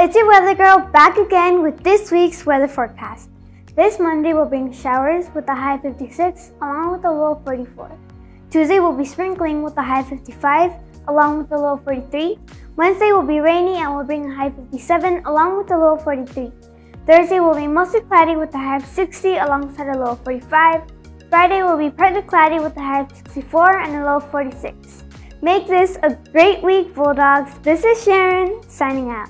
it's your weather girl back again with this week's weather forecast. This Monday will bring showers with a high 56 along with a low 44. Tuesday will be sprinkling with a high 55 along with a low 43. Wednesday will be rainy and will bring a high 57 along with a low 43. Thursday will be mostly cloudy with a high of 60 alongside a low of 45. Friday will be partly cloudy with a high of 64 and a low of 46. Make this a great week, Bulldogs. This is Sharon signing out.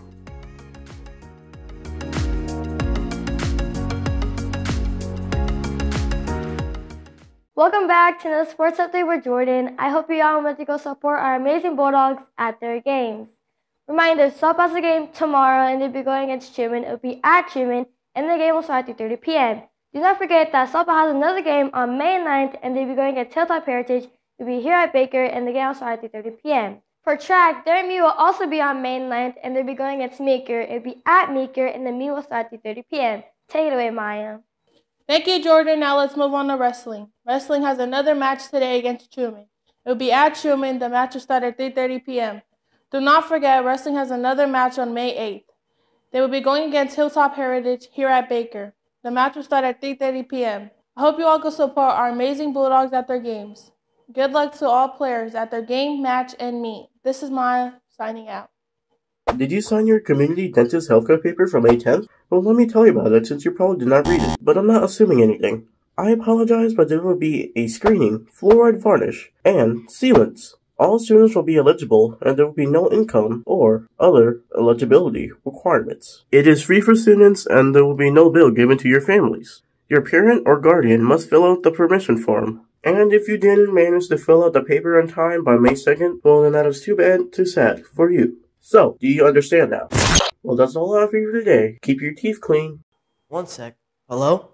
Welcome back to the Sports Update with Jordan. I hope you all went to go support our amazing Bulldogs at their games. Reminder, Soap has a game tomorrow and they'll be going against Truman. It'll be at Truman and the game will start at 3:30 p.m. Do not forget that Soap has another game on May 9th and they'll be going against Hilltop Heritage. It'll be here at Baker and the game will start at 3:30 p.m. For track, their meet will also be on May 9th and they'll be going against Meeker. It'll be at Meeker and the meet will start at 3:30 p.m. Take it away, Maya. Thank you, Jordan. Now let's move on to wrestling. Wrestling has another match today against Truman. It will be at Truman. The match will start at 3:30 p.m. Do not forget, wrestling has another match on May 8th. They will be going against Hilltop Heritage here at Baker. The match will start at 3:30 p.m. I hope you all go support our amazing Bulldogs at their games. Good luck to all players at their game, match, and meet. This is Maya signing out. Did you sign your community dentist healthcare paper from May 10th? Well, let me tell you about it since you probably did not read it, but I'm not assuming anything. I apologize, but there will be a screening, fluoride varnish, and sealants. All students will be eligible, and there will be no income or other eligibility requirements. It is free for students, and there will be no bill given to your families. Your parent or guardian must fill out the permission form. And if you didn't manage to fill out the paper on time by May 2nd, well then that is too bad, too sad for you. So, do you understand now? Well, that's all I have for you today. Keep your teeth clean. One sec. Hello?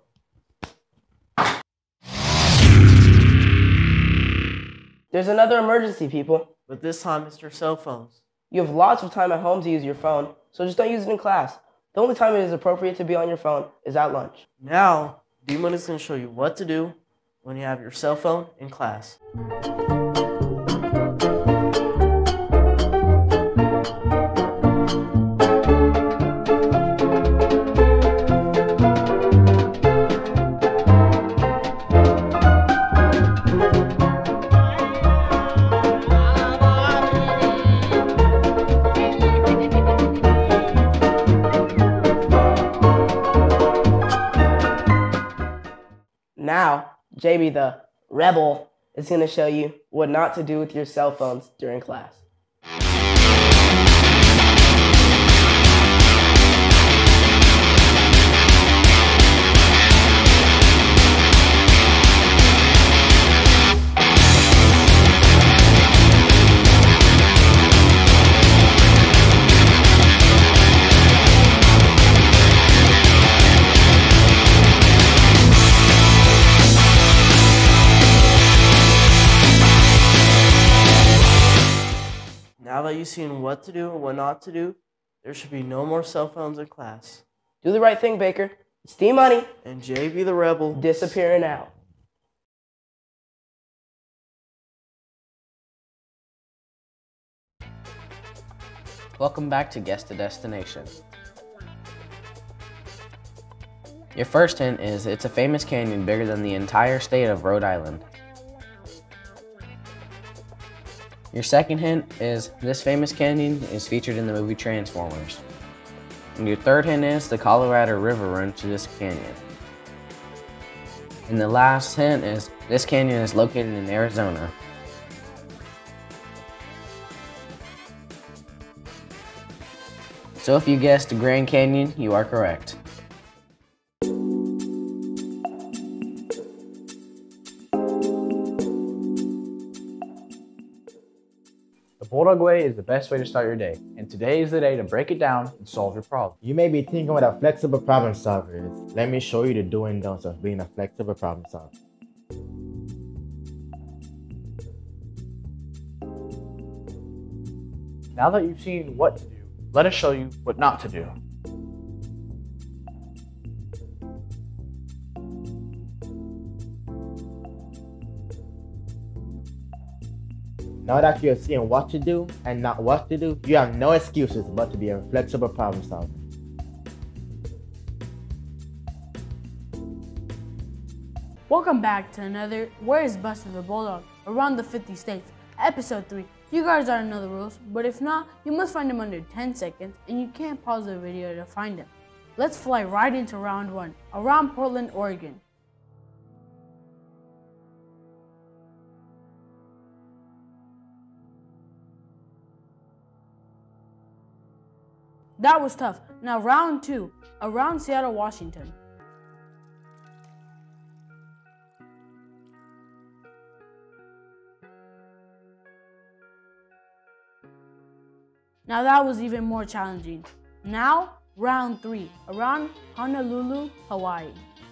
There's another emergency, people. But this time it's your cell phones. You have lots of time at home to use your phone, so just don't use it in class. The only time it is appropriate to be on your phone is at lunch. Now, D-Money is going to show you what to do when you have your cell phone in class. Now, JB the Rebel is going to show you what not to do with your cell phones during class. Now that you've seen what to do and what not to do, there should be no more cell phones in class. Do the right thing, Baker. It's D-Money. And JB the Rebel Disappearing out. Welcome back to Guess the Destination. Your first hint is it's a famous canyon bigger than the entire state of Rhode Island. Your second hint is this famous canyon is featured in the movie Transformers. And your third hint is the Colorado River runs through this canyon. And the last hint is this canyon is located in Arizona. So if you guessed Grand Canyon, you are correct. The Bulldog Way is the best way to start your day, and today is the day to break it down and solve your problem. You may be thinking what a flexible problem solver is. Let me show you the do and don'ts of being a flexible problem solver. Now that you've seen what to do, let us show you what not to do. Now that you're seeing what to do and not what to do, you have no excuses but to be a flexible problem solver. Welcome back to another Where is Buster the Bulldog? Around the 50 States, Episode 3. You guys already know the rules, but if not, you must find him under 10 seconds and you can't pause the video to find him. Let's fly right into round 1, around Portland, Oregon. That was tough. Now round 2, around Seattle, Washington. Now that was even more challenging. Now, round 3, around Honolulu, Hawaii.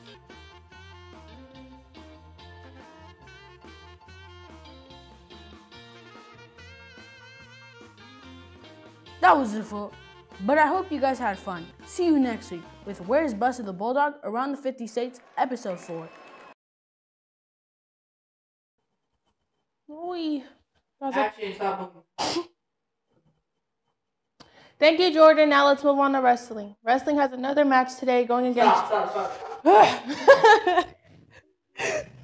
That was difficult, but I hope you guys had fun. See you next week with Where's Buster the Bulldog? Around the 50 States, Episode 4. Oi. Thank you, Jordan. Now let's move on to wrestling. Wrestling has another match today going against... Stop.